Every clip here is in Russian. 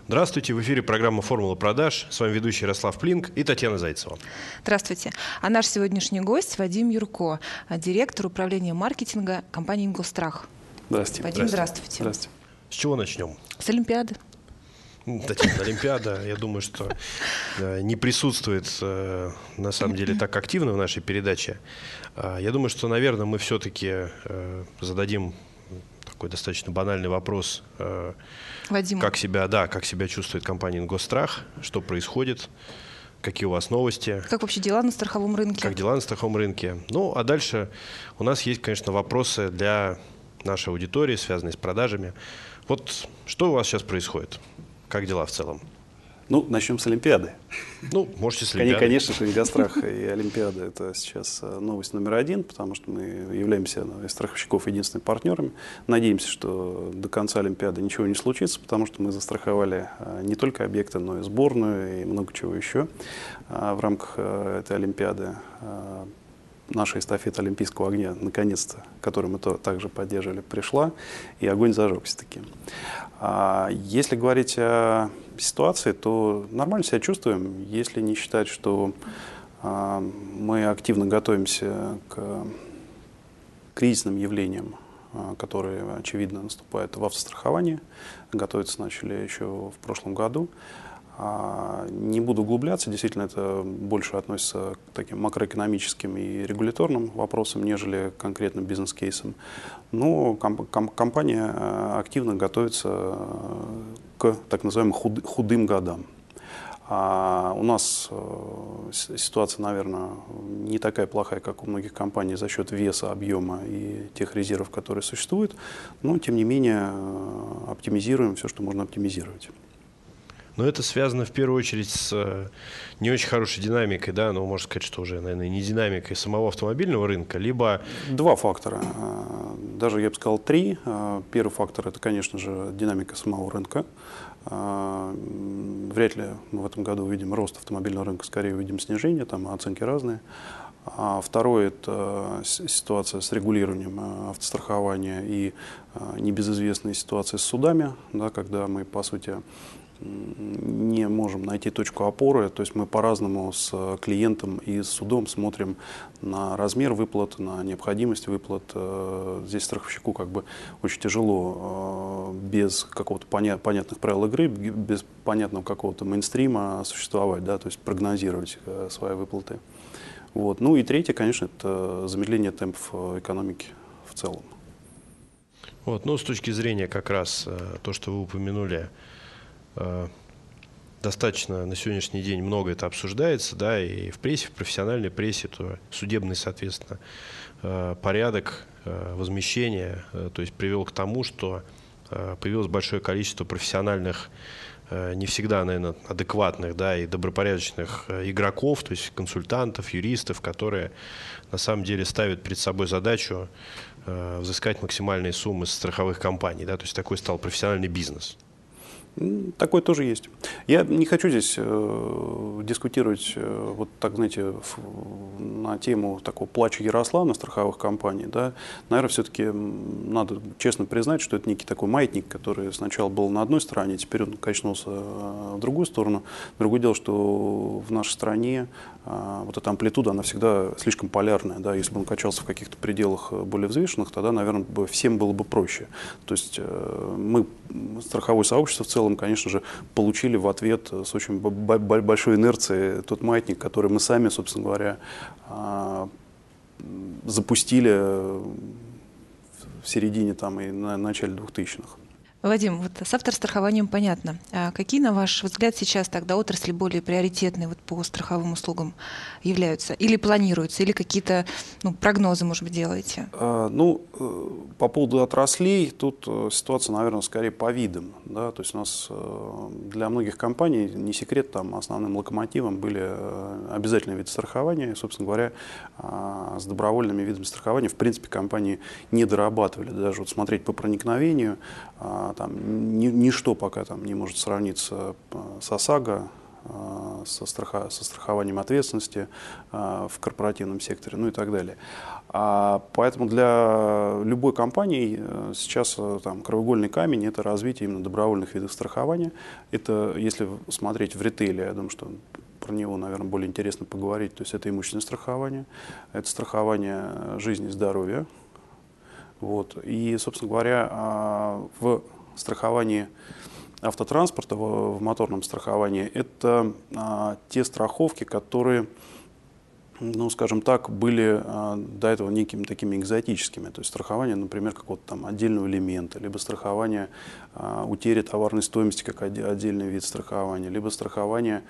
Здравствуйте, в эфире программа «Формула продаж». С вами ведущий Ярослав Плинк и Татьяна Зайцева. Здравствуйте. А наш сегодняшний гость Вадим Юрко, директор управления маркетинга компании «Ингосстрах». Здравствуйте. Вадим, здравствуйте. Здравствуйте. С чего начнем? С Олимпиады. Татьяна, Олимпиада, я думаю, что не присутствует на самом деле так активно в нашей передаче. Я думаю, что, наверное, мы все-таки зададим такой достаточно банальный вопрос. Вадим. Как себя чувствует компания «Ингосстрах», что происходит, какие у вас новости. Как вообще дела на страховом рынке? Как дела на страховом рынке. Ну, а дальше у нас есть, конечно, вопросы для нашей аудитории, связанные с продажами. Вот что у вас сейчас происходит? Как дела в целом? Ну, начнем с Олимпиады. Ну, можете с Олимпиады. Конечно же, Ингосстрах и Олимпиада – это сейчас новость номер один, потому что мы являемся из страховщиков единственными партнерами. Надеемся, что до конца Олимпиады ничего не случится, потому что мы застраховали не только объекты, но и сборную, и много чего еще в рамках этой Олимпиады. Наша эстафета Олимпийского огня, наконец-то, которую мы также поддерживали, пришла, и огонь зажегся-таки. Если говорить о ситуации, то нормально себя чувствуем, если не считать, что мы активно готовимся к кризисным явлениям, которые, очевидно, наступают в автостраховании. Готовиться начали еще в прошлом году. Не буду углубляться, действительно, это больше относится к таким макроэкономическим и регуляторным вопросам, нежели конкретным бизнес-кейсам. Но компания активно готовится к так называемым худым годам. У нас ситуация, наверное, не такая плохая, как у многих компаний за счет веса, объема и тех резервов, которые существуют, но, тем не менее, оптимизируем все, что можно оптимизировать. Но это связано в первую очередь с не очень хорошей динамикой, да, но можно сказать, что уже, наверное, не динамикой самого автомобильного рынка, либо… Два фактора, даже я бы сказал три. Первый фактор – это, конечно же, динамика самого рынка. Вряд ли мы в этом году увидим рост автомобильного рынка, скорее увидим снижение, там оценки разные. А второе – это ситуация с регулированием автострахования и небезызвестная ситуация с судами, да, когда мы, по сути, не можем найти точку опоры, то есть мы по-разному с клиентом и с судом смотрим на размер выплат, на необходимость выплат. Здесь страховщику как бы очень тяжело без какого-то понятных правил игры, без понятного какого-то мейнстрима существовать, да, то есть прогнозировать свои выплаты. Вот. Ну и третье, конечно, это замедление темпов экономики в целом. Вот, ну, с точки зрения как раз то, что вы упомянули, достаточно на сегодняшний день много это обсуждается, да, и в прессе, в профессиональной прессе, то судебный, соответственно, порядок возмещения, то есть привел к тому, что появилось большое количество профессиональных, не всегда, наверное, адекватных, да, и добропорядочных игроков, то есть консультантов, юристов, которые на самом деле ставят перед собой задачу взыскать максимальные суммы с страховых компаний, да, то есть такой стал профессиональный бизнес. Такое тоже есть. Я не хочу здесь дискутировать, вот так, знаете, на тему такого плача Ярослава на страховых компаний. Да. Наверное, все-таки надо честно признать, что это некий такой маятник, который сначала был на одной стороне, теперь он качнулся в другую сторону. Другое дело, что в нашей стране вот эта амплитуда, она всегда слишком полярная. Да. Если бы он качался в каких-то пределах более взвешенных, тогда, наверное, всем было бы проще. То есть мы, страховое сообщество в целом, конечно же, получили в ответ с очень большой инерцией тот маятник, который мы сами, собственно говоря, запустили в середине там, и на начале 2000-х. Вадим, вот с автострахованием понятно. А какие, на ваш взгляд, сейчас тогда отрасли более приоритетные вот по страховым услугам являются? Или планируются, или какие-то прогнозы, может быть, делаете? По поводу отраслей, тут ситуация, наверное, скорее по видам. Да? То есть у нас для многих компаний, не секрет, там основным локомотивом были обязательные виды страхования. И, собственно говоря, с добровольными видами страхования, в принципе, компании не дорабатывали. Даже вот смотреть по проникновению, там, ничто пока там не может сравниться с ОСАГО, со страхованием ответственности в корпоративном секторе, ну и так далее. Поэтому для любой компании сейчас там краеугольный камень – это развитие именно добровольных видов страхования. Это, если смотреть в ритейле, я думаю, что про него, наверное, более интересно поговорить. То есть это имущественное страхование, это страхование жизни и здоровья. Вот. И, собственно говоря, в страховании автотранспорта, в моторном страховании, это те страховки, которые, ну, скажем так, были до этого некими такими экзотическими. То есть страхование, например, какого-то там отдельного элемента, либо страхование утери товарной стоимости как отдельный вид страхования, либо страхование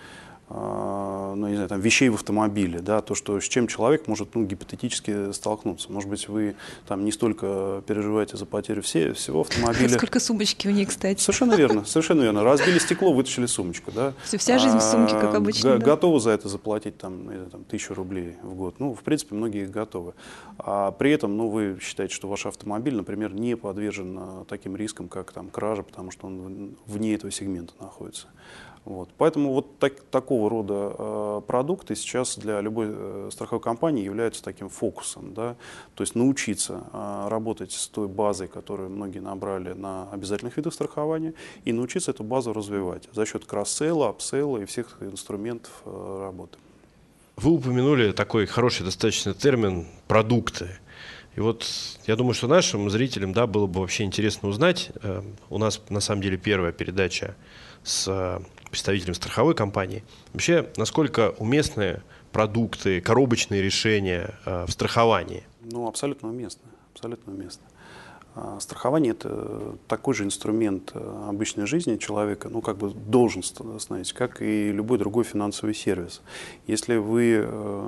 ну, не знаю, там, вещей в автомобиле, да, то, что, с чем человек может, ну, гипотетически столкнуться. Может быть, вы там не столько переживаете за потерю всего автомобиля. Сколько сумочки у них, кстати. Совершенно верно, совершенно верно. Разбили стекло, вытащили сумочку, да. Вся жизнь в сумке, как обычно. Да? Готовы за это заплатить там, 1000 рублей в год. Ну, в принципе, многие готовы. А при этом, ну, вы считаете, что ваш автомобиль, например, не подвержен таким рискам, как там кража, потому что он вне этого сегмента находится. Вот. Поэтому вот такого рода продукты сейчас для любой страховой компании являются таким фокусом. Да? То есть научиться работать с той базой, которую многие набрали на обязательных видах страхования, и научиться эту базу развивать за счет кросс-сейла, апсейла и всех инструментов работы. Вы упомянули такой хороший достаточно термин «продукты». И вот я думаю, что нашим зрителям, да, было бы вообще интересно узнать. У нас на самом деле первая передача с представителем страховой компании. Вообще, насколько уместны продукты, коробочные решения в страховании? Ну, абсолютно уместно. Абсолютно уместно. Страхование – это такой же инструмент обычной жизни человека, ну, как бы должен становиться, как и любой другой финансовый сервис. Если вы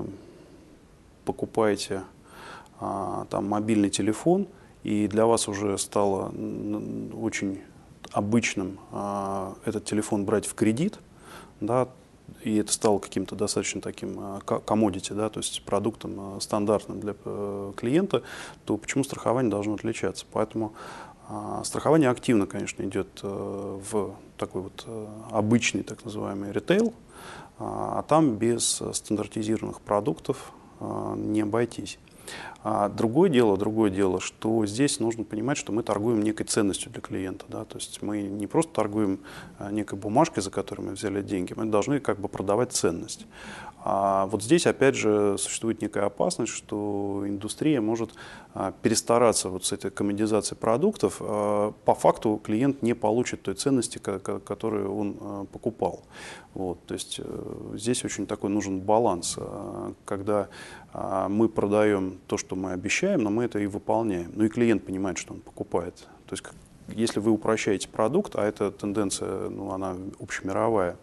покупаете там мобильный телефон, и для вас уже стало очень обычным этот телефон брать в кредит, да, и это стало каким-то достаточно таким commodity, да, то есть продуктом стандартным для клиента, то почему страхование должно отличаться? Поэтому страхование активно, конечно, идет в такой вот обычный так называемый ритейл, а там без стандартизированных продуктов не обойтись. Другое дело, что здесь нужно понимать, что мы торгуем некой ценностью для клиента. Да? То есть мы не просто торгуем некой бумажкой, за которую мы взяли деньги, мы должны как бы продавать ценность. А вот здесь, опять же, существует некая опасность, что индустрия может перестараться вот с этой коммодизацией продуктов. По факту клиент не получит той ценности, которую он покупал. Вот, то есть здесь очень такой нужен баланс, когда мы продаем то, что мы обещаем, но мы это и выполняем. Ну и клиент понимает, что он покупает. То есть если вы упрощаете продукт, а эта тенденция, ну, она общемировая,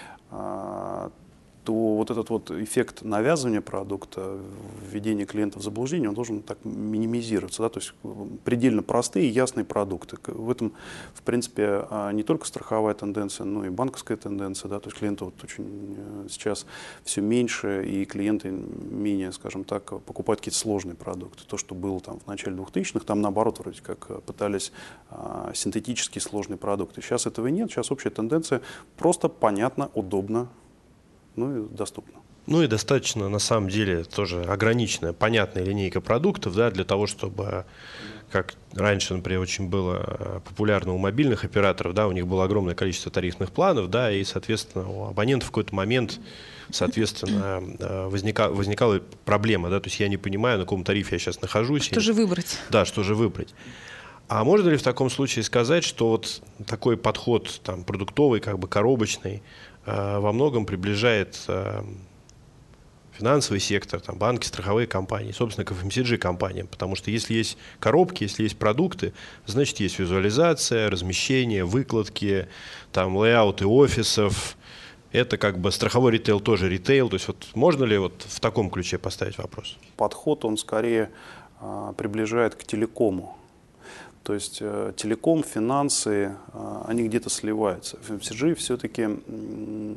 то вот этот вот эффект навязывания продукта, введения клиента в заблуждение, он должен так минимизироваться. Да? То есть предельно простые и ясные продукты. В этом, в принципе, не только страховая тенденция, но и банковская тенденция. Да? То есть клиентов вот очень сейчас все меньше, и клиенты менее, скажем так, покупают какие-то сложные продукты. То, что было там в начале 2000-х, там наоборот вроде как пытались синтетические сложные продукты. Сейчас этого нет. Сейчас общая тенденция просто понятно, удобно, ну и доступно. Ну и достаточно, на самом деле, тоже ограниченная, понятная линейка продуктов, да, для того, чтобы, как раньше, например, очень было популярно у мобильных операторов, да, у них было огромное количество тарифных планов, да, и, соответственно, у абонентов в какой-то момент, соответственно, возникала проблема, да, то есть я не понимаю, на каком тарифе я сейчас нахожусь. Что же выбрать? Да, что же выбрать. А можно ли в таком случае сказать, что вот такой подход там, продуктовый, как бы коробочный, во многом приближает финансовый сектор, там, банки, страховые компании, собственно, к FMCG-компаниям, потому что если есть коробки, если есть продукты, значит, есть визуализация, размещение, выкладки, там, лейауты офисов. Это как бы страховой ритейл тоже ритейл. То есть вот можно ли вот в таком ключе поставить вопрос? Подход, он скорее приближает к телекому. То есть телеком, финансы, они где-то сливаются. FMCG все-таки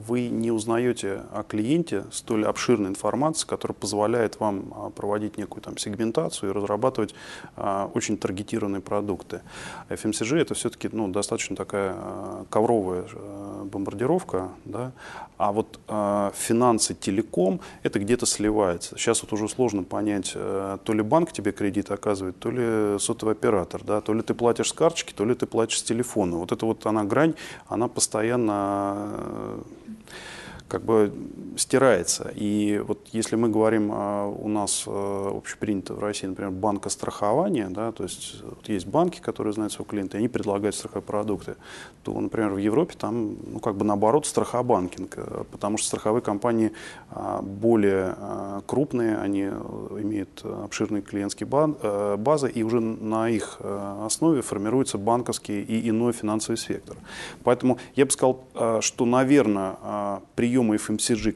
вы не узнаете о клиенте столь обширной информации, которая позволяет вам проводить некую там сегментацию и разрабатывать очень таргетированные продукты. FMCG это все-таки достаточно такая ковровая бомбардировка, да? А вот финансы, телеком это где-то сливается. Сейчас вот уже сложно понять, то ли банк тебе кредит оказывает, то ли сотовый оператор, да? То ли ты платишь с карточки, то ли ты платишь с телефона. Вот эта вот она грань, она постоянно как бы стирается. И вот если мы говорим, у нас общепринято в России, например, банкострахование, да, то есть вот есть банки, которые знают своего клиента, и они предлагают страховые продукты, то, например, в Европе там, как бы наоборот, страхобанкинг, потому что страховые компании более крупные, они имеют обширные клиентские базы, и уже на их основе формируется банковский и иной финансовый сектор. Поэтому я бы сказал, что, наверное, приемы FMCG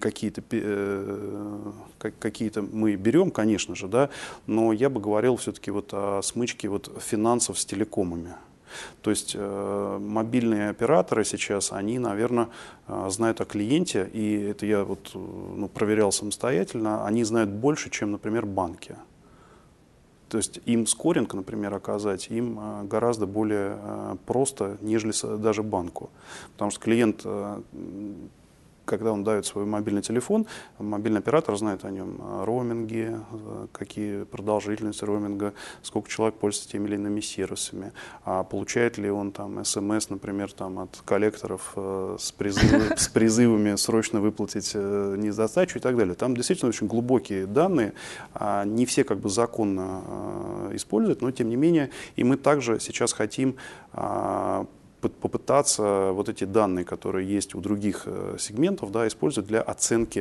какие-то мы берем, конечно же, да, но я бы говорил все-таки вот о смычке вот финансов с телекомами. То есть мобильные операторы сейчас, они, наверное, знают о клиенте, и это я вот, проверял самостоятельно, они знают больше, чем, например, банки. То есть им скоринг, например, оказать, им гораздо более просто, нежели даже банку. Потому что клиент, когда он дает свой мобильный телефон, мобильный оператор знает о нем роуминги, какие продолжительности роуминга, сколько человек пользуется теми или иными сервисами, получает ли он там СМС, например, там, от коллекторов с призывами срочно выплатить недостачу и так далее. Там действительно очень глубокие данные, не все как бы законно используют, но тем не менее и мы также сейчас хотим попытаться вот эти данные, которые есть у других сегментов, да, использовать для оценки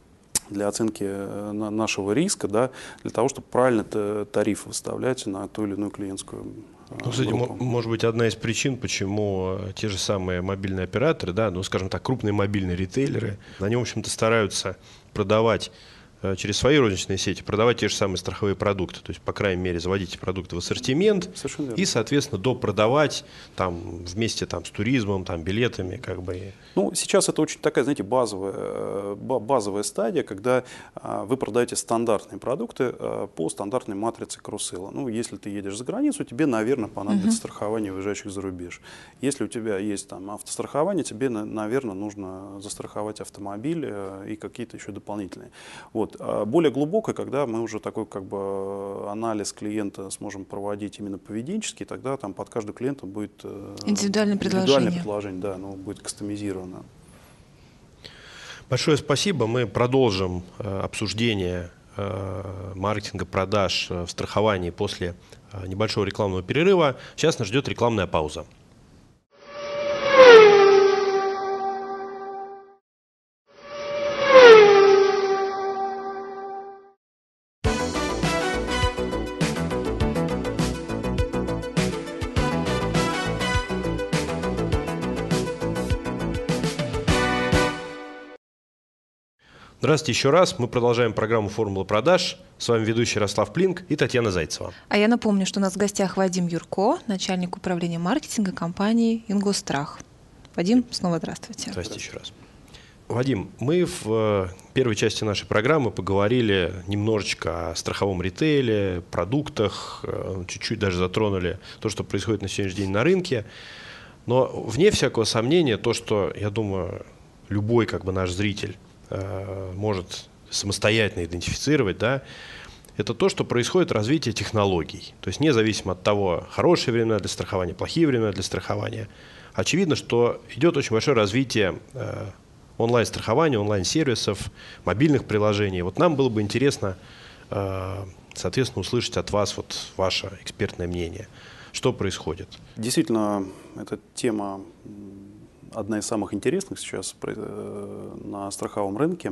нашего риска, да, для того, чтобы правильно тариф выставлять на ту или иную клиентскую кстати, группу. может быть, одна из причин, почему те же самые мобильные операторы, да, скажем так, крупные мобильные ритейлеры, они, в общем-то, стараются продавать через свои розничные сети, продавать те же самые страховые продукты. То есть, по крайней мере, заводить эти продукты в ассортимент и, соответственно, допродавать там, вместе там, с туризмом, там, билетами. Как бы. Сейчас это очень такая, знаете, базовая стадия, когда вы продаете стандартные продукты по стандартной матрице Крусела. Если ты едешь за границу, тебе, наверное, понадобится страхование выезжающих за рубеж. Если у тебя есть там автострахование, тебе, наверное, нужно застраховать автомобиль и какие-то еще дополнительные. Более глубокое, когда мы уже такой как бы анализ клиента сможем проводить именно поведенческий, тогда там под каждым клиентом будет индивидуальное предложение, да, оно будет кастомизировано. Большое спасибо. Мы продолжим обсуждение маркетинга, продаж в страховании после небольшого рекламного перерыва. Сейчас нас ждет рекламная пауза. Здравствуйте еще раз. Мы продолжаем программу «Формула продаж». С вами ведущий Ярослав Плинк и Татьяна Зайцева. А я напомню, что у нас в гостях Вадим Юрко, начальник управления маркетинга компании «Ингосстрах». Вадим, снова здравствуйте. Здравствуйте еще раз. Вадим, мы в первой части нашей программы поговорили немножечко о страховом ритейле, продуктах, чуть-чуть даже затронули то, что происходит на сегодняшний день на рынке. Но вне всякого сомнения, то, что, я думаю, любой как бы наш зритель может самостоятельно идентифицировать, да, это то, что происходит развитие технологий. То есть независимо от того, хорошие времена для страхования, плохие времена для страхования, очевидно, что идет очень большое развитие онлайн-страхования, онлайн-сервисов, мобильных приложений. Вот нам было бы интересно, соответственно, услышать от вас ваше экспертное мнение. Что происходит? Действительно, эта тема одна из самых интересных сейчас на страховом рынке.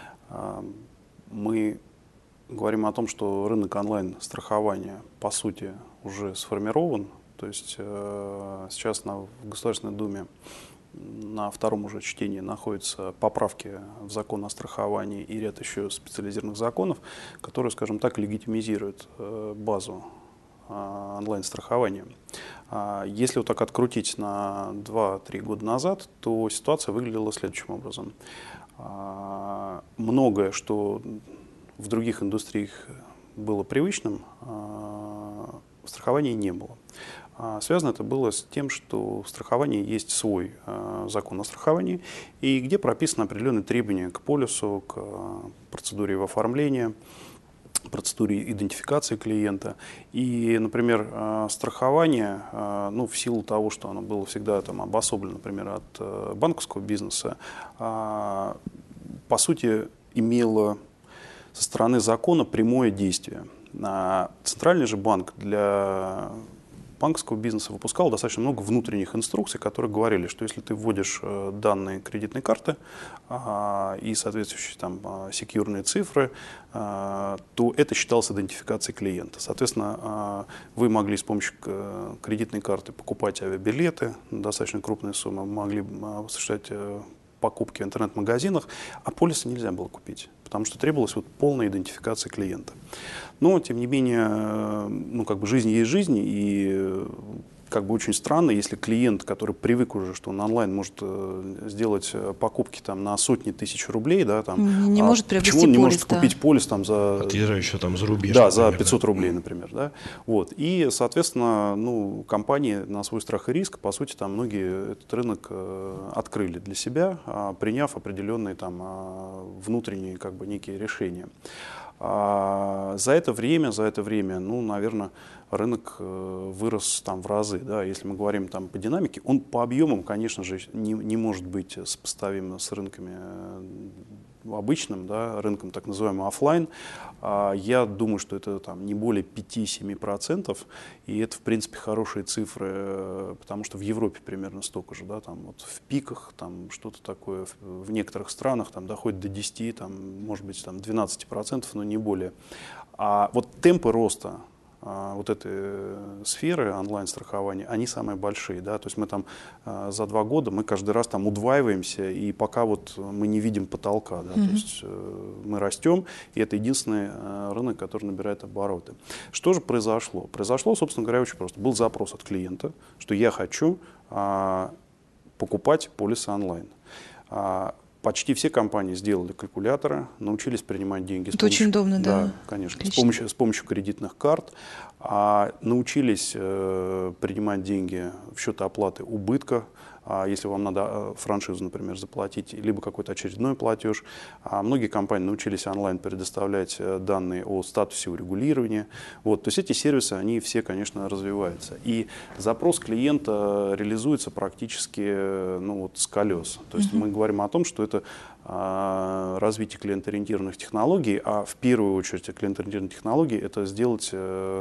Мы говорим о том, что рынок онлайн-страхования по сути уже сформирован. То есть сейчас в Государственной Думе на втором уже чтении находятся поправки в закон о страховании и ряд еще специализированных законов, которые, скажем так, легитимизируют базу онлайн-страхования. Если вот так открутить на 2-3 года назад, то ситуация выглядела следующим образом. Многое, что в других индустриях было привычным, в страховании не было. Связано это было с тем, что в страховании есть свой закон о страховании, и где прописаны определенные требования к полису, к процедуре его оформления, процедуре идентификации клиента. И, например, страхование, ну, в силу того, что оно было всегда там обособлено, например, от банковского бизнеса, по сути, имело со стороны закона прямое действие. Центральный же банк для банковского бизнеса выпускал достаточно много внутренних инструкций, которые говорили, что если ты вводишь данные кредитной карты и соответствующие там секьюрные цифры, то это считалось идентификацией клиента. Соответственно, вы могли с помощью кредитной карты покупать авиабилеты на достаточно крупные суммы, могли осуществлять покупки в интернет-магазинах, а полисы нельзя было купить, потому что требовалась вот полная идентификация клиента. Но, тем не менее, ну, как бы жизнь есть жизнь, и как бы очень странно, если клиент, который привык уже, что он онлайн может сделать покупки там, на сотни тысяч рублей, да, там, не может приобрести почему он не полис, может купить полис там, за... Отъезжающего там за рубеж. Да, например, за 500 рублей, например. Да? Вот. И, соответственно, ну, компании на свой страх и риск, по сути, там многие этот рынок открыли для себя, приняв определенные там, внутренние как бы, некие решения. За это время, ну, наверное, рынок вырос там в разы. Да? Если мы говорим там, по динамике, он по объемам, конечно же, не может быть сопоставим с рынками обычным, да, рынком так называемым офлайн. Я думаю, что это там, не более 5-7%, и это, в принципе, хорошие цифры, потому что в Европе примерно столько же, да, там, вот в пиках там, что-то такое, в некоторых странах там, доходит до 10, там, может быть, там, 12%, но не более. А вот темпы роста вот этой сферы онлайн-страхования, они самые большие. Да? То есть мы там за 2 года мы каждый раз там удваиваемся, и пока вот мы не видим потолка. Да? То есть мы растем, и это единственный рынок, который набирает обороты. Что же произошло? Произошло, собственно говоря, очень просто. Был запрос от клиента, что я хочу покупать полисы онлайн. Почти все компании сделали калькуляторы, научились принимать деньги. Это очень удобно, да? Да, конечно. С помощью кредитных карт. Научились принимать деньги в счет оплаты убытка. Если вам надо франшизу, например, заплатить, либо какой-то очередной платеж. Многие компании научились онлайн предоставлять данные о статусе урегулирования. Вот. То есть эти сервисы, они все, конечно, развиваются. И запрос клиента реализуется практически ну, вот, с колес. То есть мы говорим о том, что это развитие клиент-ориентированных технологий, а в первую очередь клиент-ориентированные технологии это сделать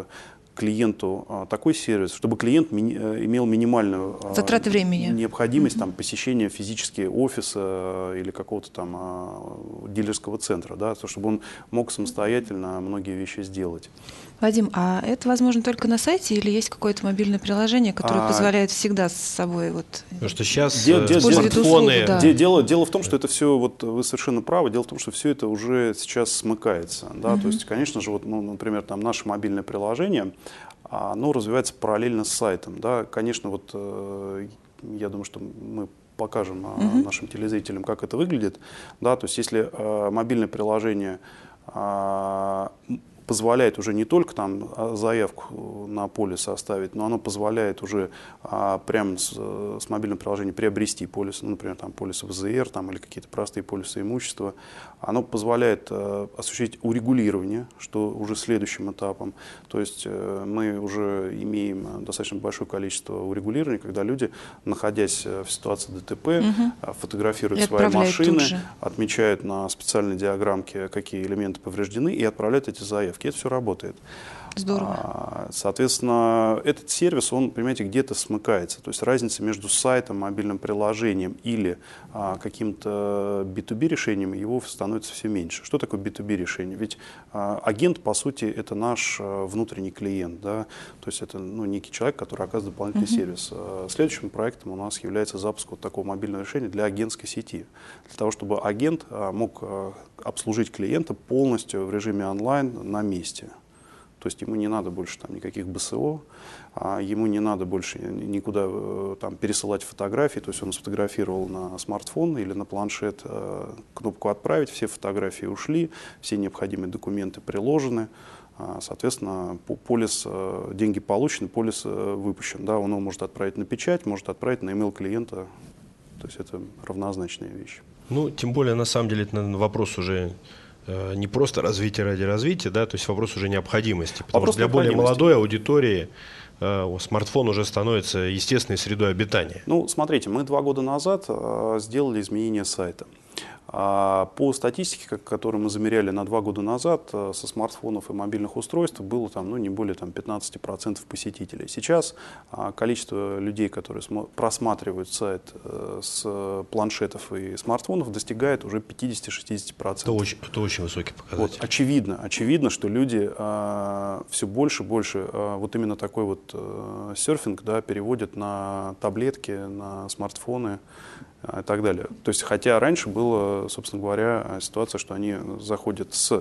клиенту такой сервис, чтобы клиент имел минимальную затраты времени, необходимость там, посещения физически офиса или какого-то там дилерского центра, да, чтобы он мог самостоятельно многие вещи сделать. Вадим, а это возможно только на сайте или есть какое-то мобильное приложение, которое позволяет всегда с собой вот потому что сейчас смартфоны... да. Дело в том, что это все, вот вы совершенно правы, дело в том, что все это уже сейчас смыкается. Да? То есть, конечно же, вот, ну, например, там наше мобильное приложение, оно развивается параллельно с сайтом. Да? Конечно, вот я думаю, что мы покажем нашим телезрителям, как это выглядит. Да? То есть, если мобильное приложение позволяет уже не только там заявку на полис оставить, но оно позволяет уже прямо с мобильного приложения приобрести полис, ну, например, там, полис ВЗР там, или какие-то простые полисы имущества. Оно позволяет осуществить урегулирование, что уже следующим этапом. То есть мы уже имеем достаточно большое количество урегулирования, когда люди, находясь в ситуации ДТП, фотографируют свои машины, отмечают на специальной диаграммке, какие элементы повреждены, и отправляют эти заявки. Это все работает. Здорово. Соответственно, этот сервис, он, понимаете, где-то смыкается. То есть разница между сайтом, мобильным приложением или каким-то B2B решением, его становится все меньше. Что такое B2B решение? Ведь агент, по сути, это наш внутренний клиент. Да? То есть это ну, некий человек, который оказывает дополнительный сервис. Следующим проектом у нас является запуск вот такого мобильного решения для агентской сети. Для того, чтобы агент мог обслужить клиента полностью в режиме онлайн на месте. То есть ему не надо больше там никаких БСО, ему не надо больше никуда там пересылать фотографии. То есть он сфотографировал на смартфон или на планшет, кнопку «Отправить», все фотографии ушли, все необходимые документы приложены. Соответственно, полис, деньги получены, полис выпущен. Да, он его может отправить на печать, может отправить на email клиента. То есть это равнозначные вещи. Ну, тем более, на самом деле, это, наверное, вопрос уже не просто развития ради развития, да, то есть вопрос уже необходимости. Потому что для более молодой аудитории смартфон уже становится естественной средой обитания. Ну, смотрите, мы 2 года назад сделали изменение сайта. По статистике, которую мы замеряли на 2 года назад, со смартфонов и мобильных устройств было там, ну, не более там, 15% посетителей. Сейчас количество людей, которые просматривают сайт с планшетов и смартфонов, достигает уже 50-60%. Это очень высокий показатель. Вот, очевидно, что люди все больше и больше вот именно такой вот серфинг, да, переводят на таблетки, на смартфоны и так далее. То есть, хотя раньше была, собственно говоря, ситуация, что они заходят с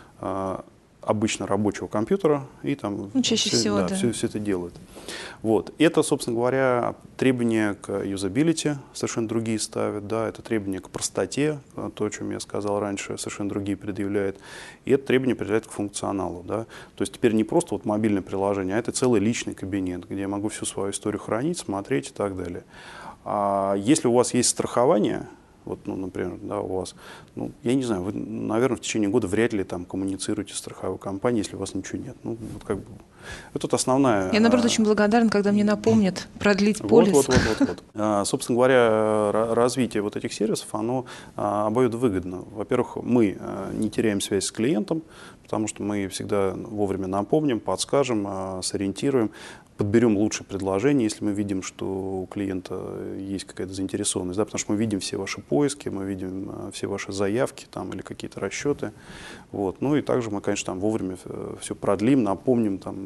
обычно рабочего компьютера и там чаще всего, да. все это делают. Вот. Это, собственно говоря, требования к юзабилити совершенно другие ставят, да, это требования к простоте, то, о чем я сказал раньше, совершенно другие предъявляет, и это требования предъявляет к функционалу. Да. То есть теперь не просто вот мобильное приложение, а это целый личный кабинет, где я могу всю свою историю хранить, смотреть и так далее. Если у вас есть страхование, вот, ну, например, да, у вас, ну, я не знаю, вы, наверное, в течение года вряд ли там коммуницируете с страховой компанией, если у вас ничего нет. Ну, вот как бы, это основная... Я, наоборот, очень благодарна, когда мне напомнят продлить полис. Собственно говоря, развитие вот этих сервисов, оно обоюдовыгодно. Во-первых, мы не теряем связь с клиентом, потому что мы всегда вовремя напомним, подскажем, сориентируем, подберем лучшее предложение, если мы видим, что у клиента есть какая-то заинтересованность, да, потому что мы видим все ваши поиски, мы видим все ваши заявки там, или какие-то расчеты. Вот. Ну и также мы, конечно, там вовремя все продлим, напомним там,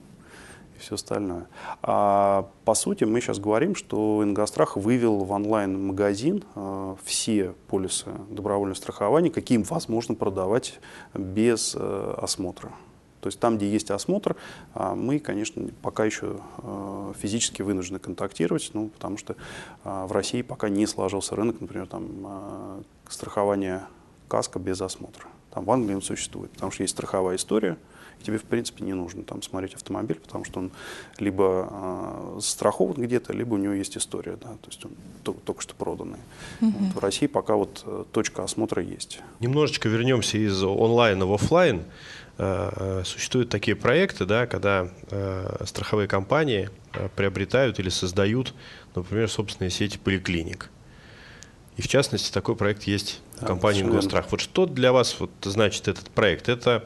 и все остальное. А по сути мы сейчас говорим, что Ингострах вывел в онлайн-магазин все полисы добровольного страхования, какие возможно продавать без осмотра. То есть там, где есть осмотр, мы, конечно, пока еще физически вынуждены контактировать, ну, потому что в России пока не сложился рынок, например, там, страхования каска без осмотра. Там в Англии он существует, потому что есть страховая история, и тебе, в принципе, не нужно там смотреть автомобиль, потому что он либо застрахован где-то, либо у него есть история, да, то есть он только что проданный. Вот в России пока вот точка осмотра есть. Немножечко вернемся из онлайна в офлайн. Существуют такие проекты, да, когда страховые компании приобретают или создают, например, собственные сети поликлиник. И в частности, такой проект есть в компании Ингострах. Вот что для вас вот значит этот проект? Это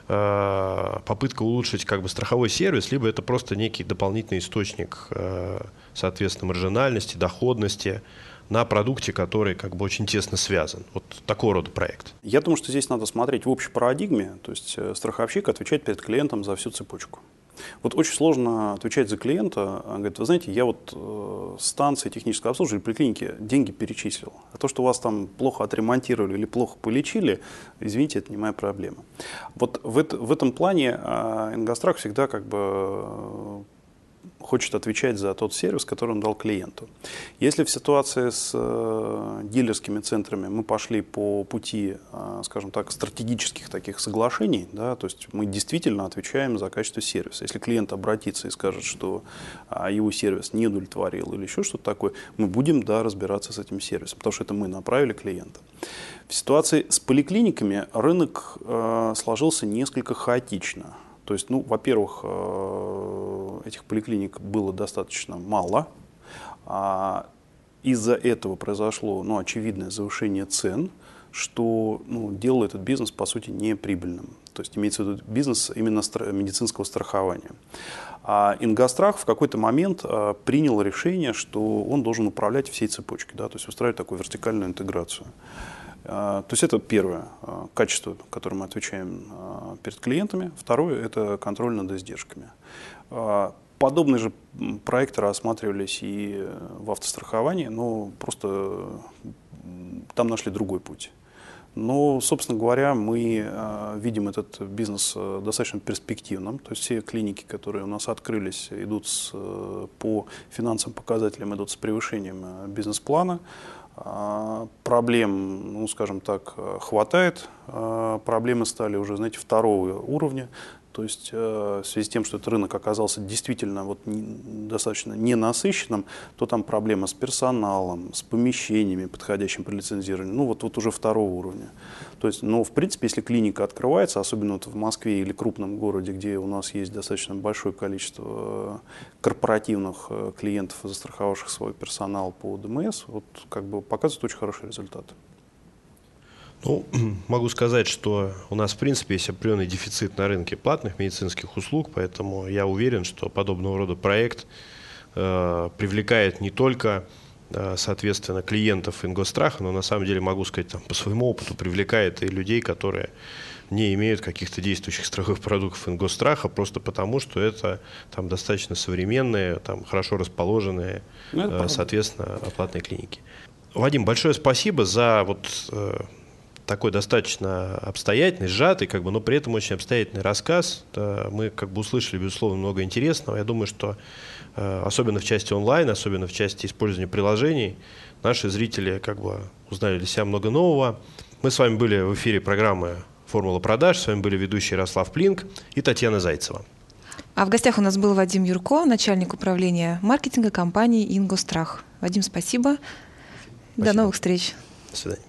попытка улучшить как бы страховой сервис, либо это просто некий дополнительный источник, соответственно, маржинальности, доходности на продукте, который как бы очень тесно связан. Вот такого рода проект. Я думаю, что здесь надо смотреть в общей парадигме, то есть страховщик отвечает перед клиентом за всю цепочку. Вот очень сложно отвечать за клиента. Он говорит, вы знаете, я вот станции технического обслуживания при клинике деньги перечислил. А то, что вас там плохо отремонтировали или плохо полечили, извините, это не моя проблема. Вот в этом плане Ингострах всегда как бы хочет отвечать за тот сервис, который он дал клиенту. Если в ситуации с дилерскими центрами мы пошли по пути, скажем так, стратегических таких соглашений, да, то есть мы действительно отвечаем за качество сервиса. Если клиент обратится и скажет, что его сервис не удовлетворил или еще что-то такое, мы будем, да, разбираться с этим сервисом, потому что это мы направили клиента. В ситуации с поликлиниками рынок сложился несколько хаотично. То есть, ну, во-первых, этих поликлиник было достаточно мало. Из-за этого произошло, ну, очевидное завышение цен, что, ну, делало этот бизнес, по сути, неприбыльным. То есть имеется в виду бизнес именно медицинского страхования. Ингострах в какой-то момент принял решение, что он должен управлять всей цепочкой, да, то есть устраивать такую вертикальную интеграцию. То есть это первое качество, которое мы отвечаем перед клиентами. Второе – это контроль над издержками. Подобные же проекты рассматривались и в автостраховании, но просто там нашли другой путь. Но, собственно говоря, мы видим этот бизнес достаточно перспективным. То есть все клиники, которые у нас открылись, идут по финансовым показателям, идут с превышением бизнес-плана. Проблем, ну, скажем так, хватает. Проблемы стали уже, знаете, второго уровня. То есть в связи с тем, что этот рынок оказался действительно вот достаточно ненасыщенным, то там проблема с персоналом, с помещениями, подходящим при лицензированию, ну вот уже второго уровня. То есть, но в принципе, если клиника открывается, особенно вот в Москве или крупном городе, где у нас есть достаточно большое количество корпоративных клиентов, застраховавших свой персонал по ДМС, вот как бы показывает очень хороший результат. Ну, могу сказать, что у нас, в принципе, есть определенный дефицит на рынке платных медицинских услуг, поэтому я уверен, что подобного рода проект привлекает не только, соответственно, клиентов Ингостраха, но на самом деле, могу сказать, там, по своему опыту, привлекает и людей, которые не имеют каких-то действующих страховых продуктов Ингостраха, просто потому, что это там достаточно современные, там, хорошо расположенные, соответственно, платные клиники. Вадим, большое спасибо за вот такой достаточно обстоятельный, сжатый, как бы, но при этом очень обстоятельный рассказ. Мы как бы услышали, безусловно, много интересного. Я думаю, что особенно в части онлайн, особенно в части использования приложений, наши зрители как бы узнали для себя много нового. Мы с вами были в эфире программы «Формула продаж». С вами были ведущие Ярослав Плинк и Татьяна Зайцева. А в гостях у нас был Вадим Юрко, начальник управления маркетинга компании «Ингострах». Вадим, спасибо. До новых встреч. До свидания.